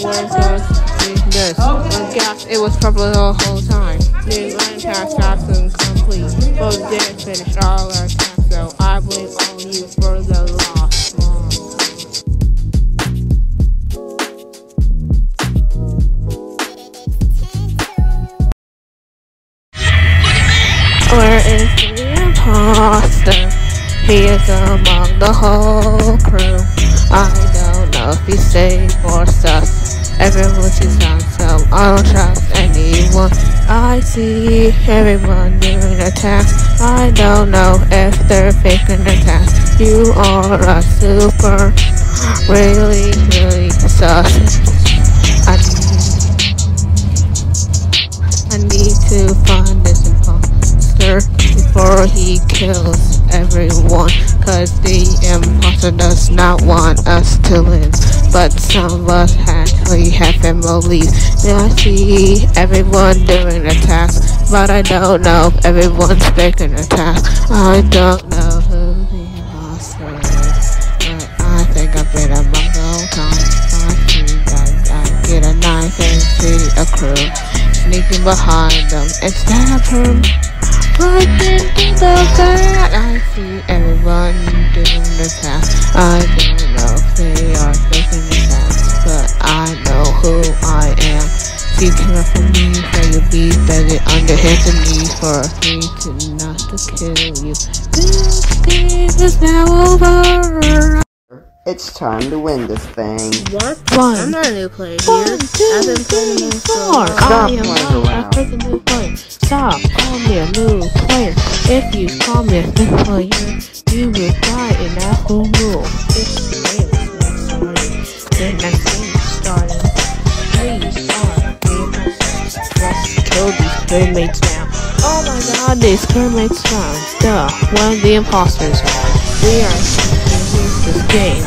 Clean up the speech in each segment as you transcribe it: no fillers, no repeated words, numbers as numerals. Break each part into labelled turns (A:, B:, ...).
A: where goes this? On gas, it was purple the whole time. The line task got incomplete. Both didn't finish all our tasks, so I blame all you for the loss. Where is the imposter? He is among the whole crew. I don't know if he's safe or sus. Everyone's just on some. I don't trust anyone. I see everyone doing a task. I don't know if they're faking the task. You are a super, really, really sus. I need to find this imposter before he kills everyone, cause the imposter does not want us to live, but some of us actually have families. Now I see everyone doing a task, but I don't know if everyone's faking a task. I don't know who the imposter is, but I think I've been among the whole time. I think I get a knife and see a crew sneaking behind them instead of him. Right into the back, I see everyone doing the task. I don't know if they are faking the task, but I know who I am. See, come up from me, so you'll be begging on your hands and knees for me to not to kill you. This game is now over.
B: It's time to win this thing.
A: What? I'm not a new player here. I've been playing the game for
B: Stop playing around.
A: a new player. Stop calling me a new player. If you call me a new player, you will die in that whole rule. This game is not starting. The next game is starting. Please start. Let's kill these crewmates now. Oh my god, these crewmates found. Duh, one of the imposters found. We are use this game.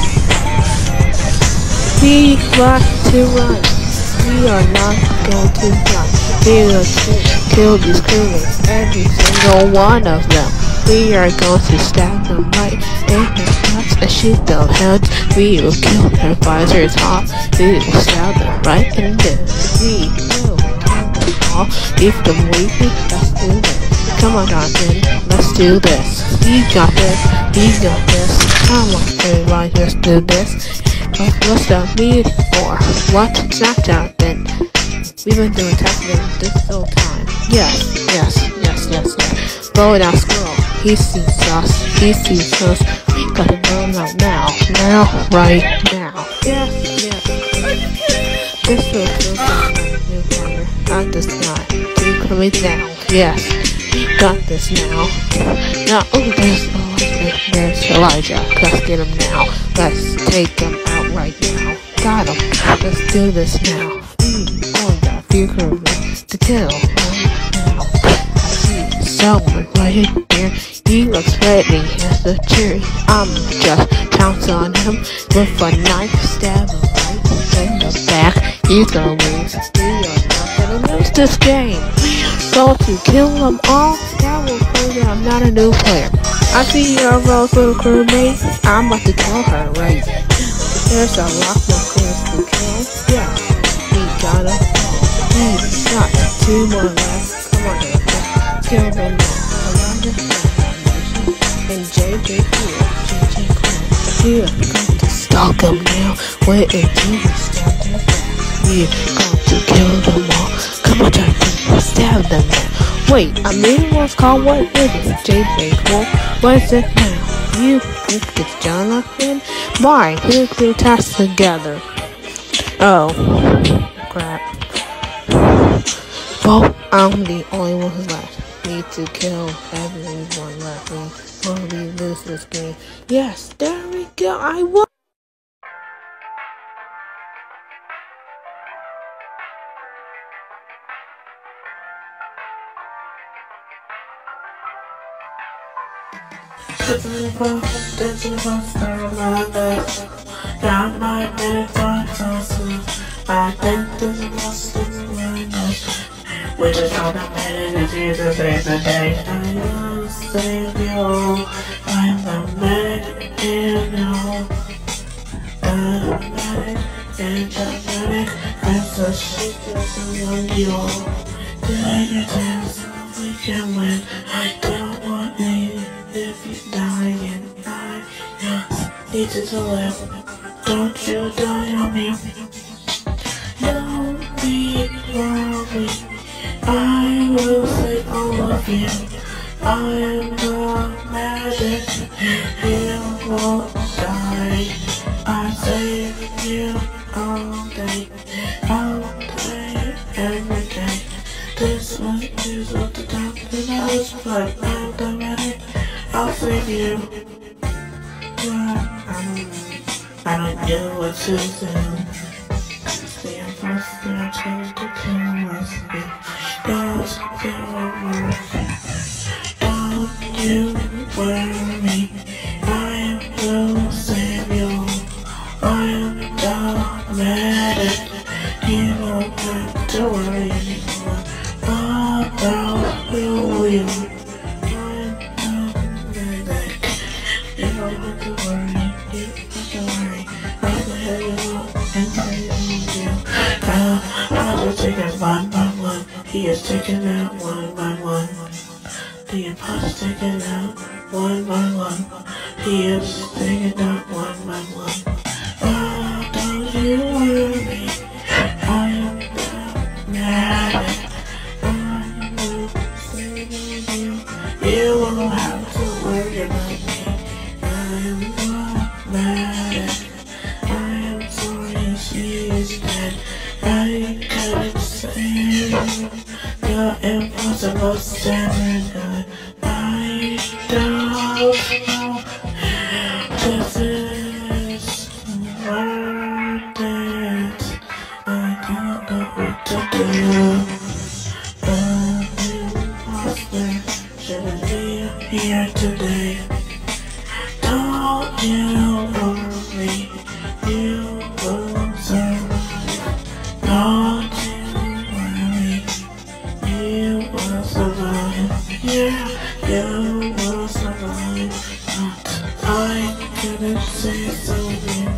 A: We want to run. We are not going to run. We are to kill these crewmates, every single one of them. We are going to stab them right in the nuts and shoot them heads. We will kill their visors off. We will stab them right in the We will kill them all. Leave them weeping. Let's do this. Come on, Jonathan. Let's do this. We got this. We got this. Come on, everybody. Let's do this. What's the need for? What? Not Jonathan. We've been doing testing this whole time. Yes. Blow it out, squirrel. He sees us. He sees us. We gotta blow him out now. Now, right now. Yes. This will kill someone new player. Not this guy. Keep coming down. Yes. We got this now. Now, there's Elijah. Let's get him now. Let's take him out right now. Got him. Let's do this now. On the future to kill right now. I see someone right here. He looks ready as a cherry. I'm just pounce on him with a knife, stab him right in the back. He's gonna lose. We are not gonna lose this game. So to kill them all, that will prove that I'm not a new player. I see your rose little crewmate. I'm about to kill her right now. There's a lot more crews to kill. Yeah, we gotta fall. We got 2 more left. Come on, let's kill them all. Around the foundation. And JJ Cool. We are going to stalk them now. Wait until we stab their back. We are going to kill them all. Come on, Jonathan, stab them now. Wait, I mean what's called what is it? JJ Cool. What is it now? You think it's Jonathan? Why? We'll do tasks together. Oh, crap. Well, I'm the only one who's left. Need to kill everyone left before we lose this game. Yes, there we go. I won. Got my head so soon. I think this must be madness. We just got a minute and Jesus is the day. I will save you all. I'm the man in all. The man and dramatic as a secret among you all. Did you dance? We can win. I don't want me if you die and I just need you to live. Don't you die on me. Don't be worried. I will save all of you. I am the magic. You won't die. I save you all day, every day. This one is what the doctor knows, but I'm the medic. I'll save you. I don't know what to do. The imposter tried to kill us. Does don't you worry. I will save you. I am the medic. You don't have to worry anymore about you. I'm the medic. You don't have to worry. You don't have to worry. I will help you out and tell you. I will take it one by one. He is taken out one by one. The imposter taken out one by one. He is taken out one by one. Oh, don't you worry. I am the medic. I will save you. You won't have to worry about me. I am the medic. I am sorry she is dead. I couldn't save you. The impossible never done. I don't know. This is worth it. I don't know what to do. The imposter shouldn't be here today. Don't you worry, you will survive. Don't you worry, you will survive. Yeah, you will survive. I couldn't say so good.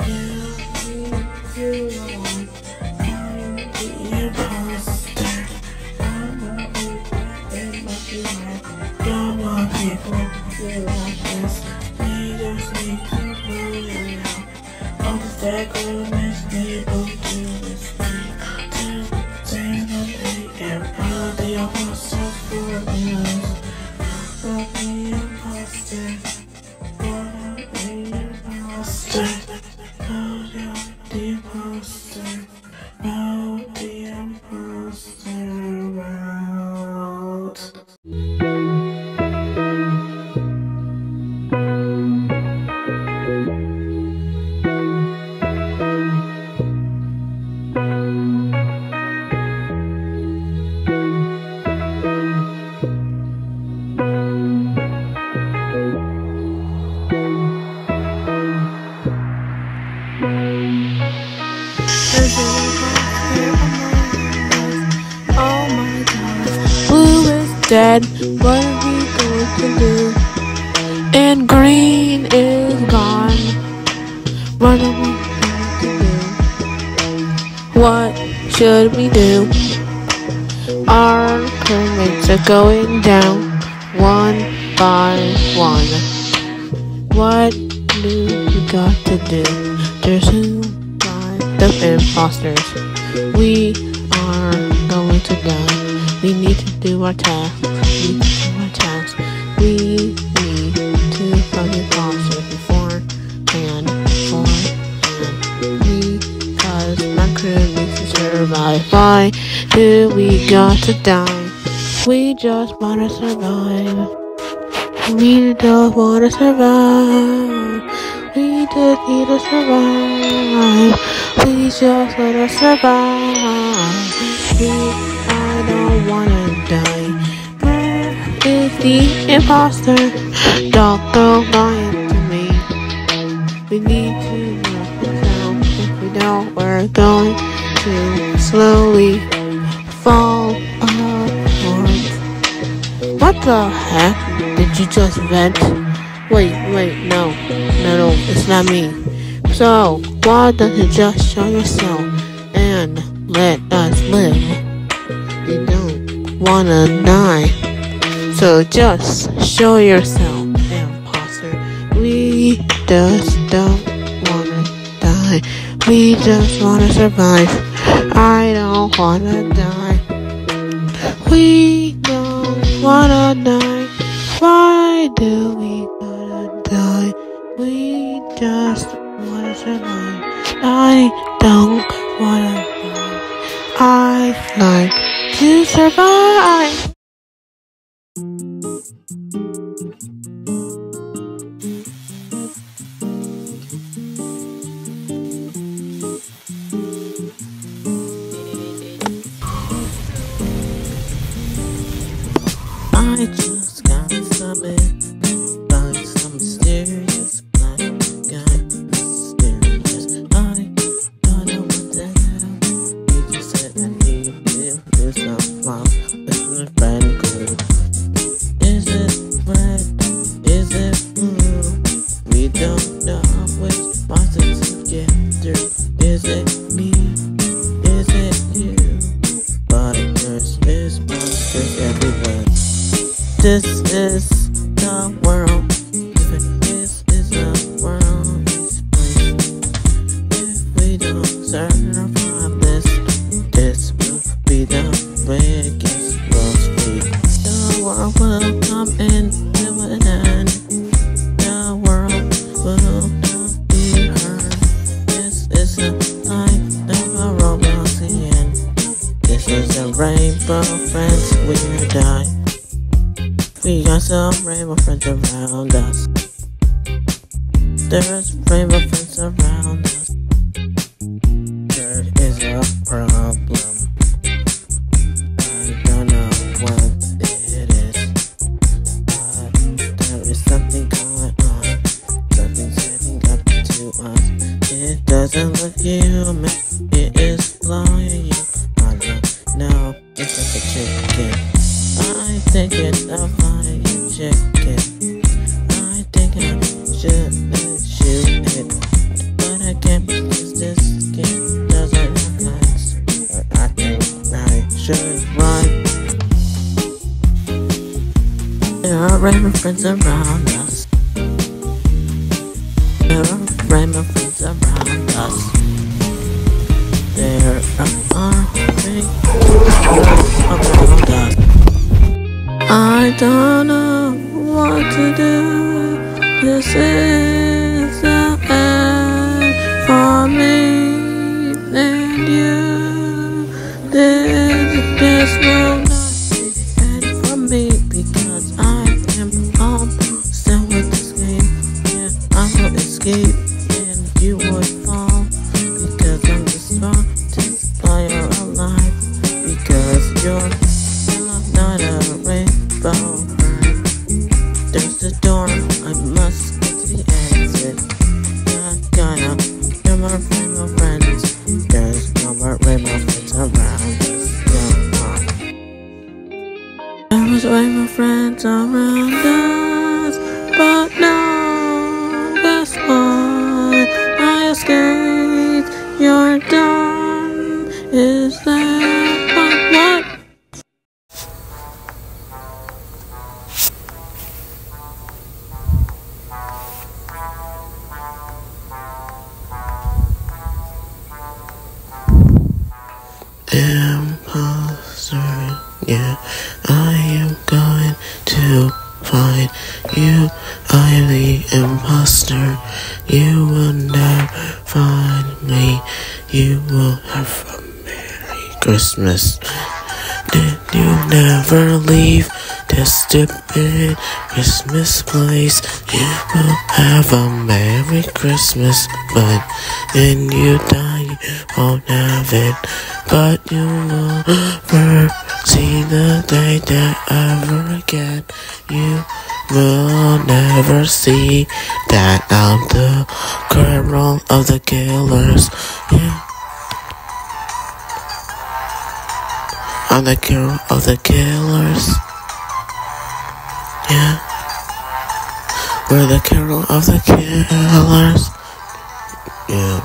A: You alone. I'm the imposter. I'm not in my feeling. Come on, people, you like this. We just need to know you now. All the sacraments people do this thing. 10 a.m. I'm the imposter for us. The imposter. The imposter, oh, the imposter out. Oh my God, blue is dead, what are we going to do? And green is gone, what are we going to do? What should we do? Our pyramids are going down, one by one. What do we got to do? There's who the imposters. We are going to die. We need to do our task. We need to find the imposters beforehand. Because my crew needs to survive. Why do we got to die? We just wanna survive. We don't wanna survive. We just need to survive. Please just let us survive. I don't wanna die. Where is the imposter? Don't go lying to me. We need to knock it down. If we don't, we're going to slowly fall apart. What the heck? Did you just vent? Wait, no, it's not me. So, why don't you just show yourself and let us live? You don't wanna die, so just show yourself, imposter. We just don't wanna die. We just wanna survive. I don't wanna die. We don't wanna die. Why do we gotta die? We just wanna survive. I don't wanna die. I like to survive. I just got summoned by some mysterious black guy. Mysterious. I don't know what the hell. He just said I need to do some love with my friend group. Is it red? Is it blue? We don't know which monster to get through. Is it me? Is it you? But there's monsters everywhere. This is the world. This is the world. If we don't survive this will be the biggest world street. The world will come into an end. The world will not be heard. This is the life of a Robloxian. This is a rainbow friends we die. We got some rainbow friends around us. There's rainbow friends around us. There is a problem. I don't know what it is, but there is something going on. Something's heading up to us. It doesn't look human. It is flying. I don't know. It's like a chicken. I think it's a flying chicken. I think I should shoot it, but I can't because this skin doesn't have legs. But I think I should run. There are rainbow friends around us. There are rainbow friends around us. There are rainbow around us. I don't know what to do. This is the end for me and you. This will not be end for me because I am almost done with this game. Yeah, I will escape and you would fall because I'm the strongest player alive. Because you're not a rainbow friend. There's the door, I must get to the exit. No more rainbow friends. There's no more rainbow friends around us. There was rainbow friends around us, but no, that's why I escaped. You're done. Is that what? Imposter, yeah, I am going to find you. I am the imposter. You will never find me. You will have a Merry Christmas. Did you never leave this stupid Christmas place? You will have a Merry Christmas, but when you die, you won't have it. But you will never see the day that ever again. You will never see that I'm the colonel of the killers. Yeah. I'm the hero of the killers. Yeah. We're the hero of the killers.
C: Yeah.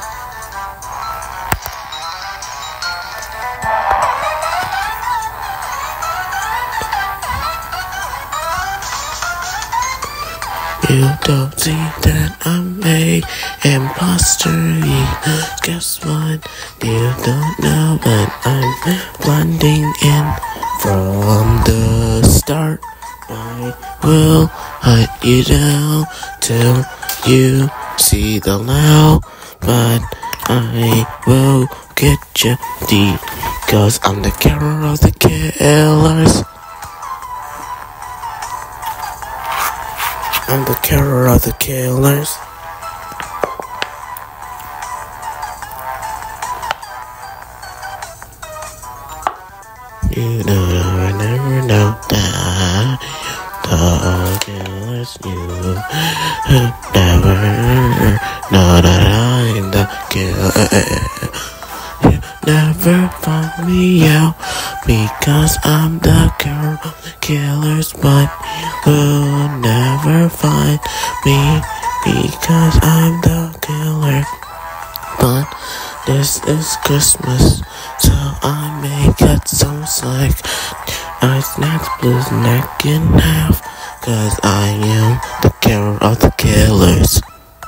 C: You don't see that I'm a imposter. Guess what? You don't know that I'm blending in from the start. I will hunt you down till you see the loud, but I will get you deep, 'cause I'm the killer of the killers. I'm the killer of the killers. You don't never know that the killers. You never know that I'm the killer. You never find me out because I'm the killer of the killers, but you will never find me because I'm the killer. But this is Christmas, so I may cut some slack. I snatch Blue's neck in half, 'cause I am the killer of the killers.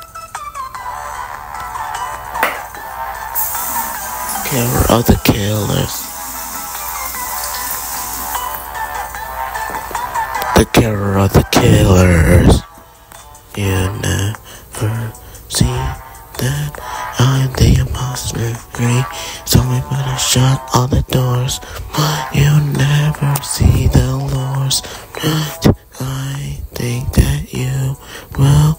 C: Killer of the killers. The killer of the killers. You never see that I'm the imposter. So we better shut all the doors, but you never see the lures. I think that you will